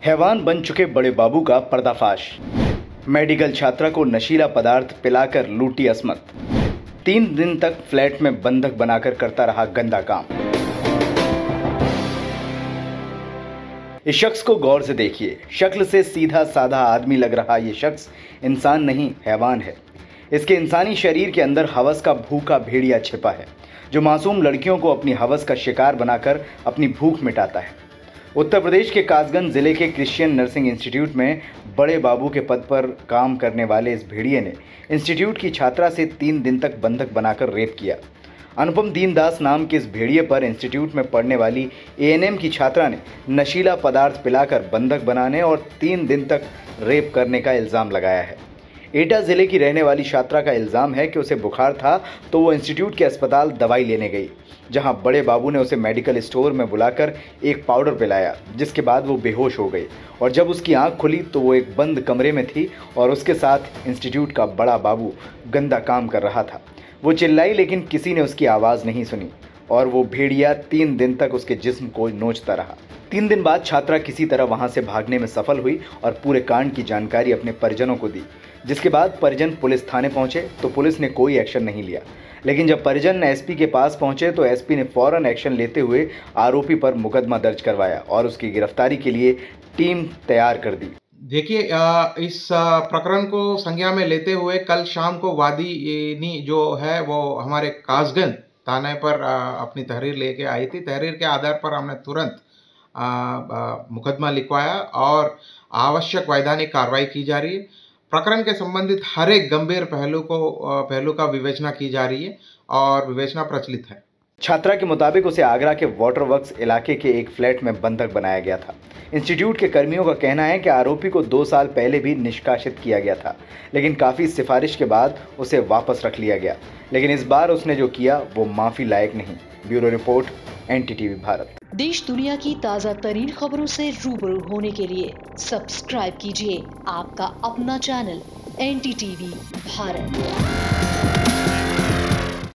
हैवान बन चुके बड़े बाबू का पर्दाफाश। मेडिकल छात्रा को नशीला पदार्थ पिलाकर लूटी असमत। 3 दिन तक फ्लैट में बंधक बनाकर करता रहा गंदा काम। इस शख्स को गौर से देखिए। शक्ल से सीधा साधा आदमी लग रहा ये शख्स इंसान नहीं, हैवान है। इसके इंसानी शरीर के अंदर हवस का भूखा भेड़िया छिपा है, जो मासूम लड़कियों को अपनी हवस का शिकार बनाकर अपनी भूख मिटाता है। उत्तर प्रदेश के कासगंज जिले के क्रिश्चियन नर्सिंग इंस्टीट्यूट में बड़े बाबू के पद पर काम करने वाले इस भेड़िए ने इंस्टीट्यूट की छात्रा से 3 दिन तक बंधक बनाकर रेप किया। अनुपम दीनदास नाम के इस भेड़िए पर इंस्टीट्यूट में पढ़ने वाली एएनएम की छात्रा ने नशीला पदार्थ पिलाकर बंधक बनाने और 3 दिन तक रेप करने का इल्ज़ाम लगाया है। एटा जिले की रहने वाली छात्रा का इल्ज़ाम है कि उसे बुखार था तो वो इंस्टीट्यूट के अस्पताल दवाई लेने गई, जहां बड़े बाबू ने उसे मेडिकल स्टोर में बुलाकर एक पाउडर पिलाया, जिसके बाद वो बेहोश हो गई और जब उसकी आंख खुली तो वो एक बंद कमरे में थी और उसके साथ इंस्टीट्यूट का बड़ा बाबू गंदा काम कर रहा था। वो चिल्लाई लेकिन किसी ने उसकी आवाज़ नहीं सुनी और वो भेड़िया 3 दिन तक उसके जिस्म को नोचता रहा। 3 दिन बाद छात्रा किसी तरह वहां से भागने में सफल हुई और पूरे कांड की जानकारी अपने परिजनों को दी, जिसके बाद परिजन पुलिस थाने पहुंचे तो पुलिस ने कोई एक्शन नहीं लिया। लेकिन जब परिजन एसपी के पास पहुंचे तो एसपी ने फौरन एक्शन लेते हुए आरोपी पर मुकदमा दर्ज करवाया और उसकी गिरफ्तारी के लिए टीम तैयार कर दी। देखिए, इस प्रकरण को संज्ञान में लेते हुए कल शाम को वादी जो है वो हमारे कासगंज थाने पर अपनी तहरीर लेके आई थी। तहरीर के आधार पर हमने तुरंत मुकदमा लिखवाया और आवश्यक वैधानिक कार्रवाई की जा रही है। प्रकरण के संबंधित हर एक गंभीर पहलू का विवेचना की जा रही है और विवेचना प्रचलित है। छात्रा के मुताबिक उसे आगरा के वाटर वर्क्स इलाके के एक फ्लैट में बंधक बनाया गया था। इंस्टीट्यूट के कर्मियों का कहना है कि आरोपी को 2 साल पहले भी निष्कासित किया गया था, लेकिन काफ़ी सिफारिश के बाद उसे वापस रख लिया गया। लेकिन इस बार उसने जो किया वो माफ़ी लायक नहीं। Bureau report, NTTV Bharat. देश दुनिया की ताज़ा तरीन खबरों से रूबरू होने के लिए सब्सक्राइब कीजिए आपका अपना चैनल NTTV भारत।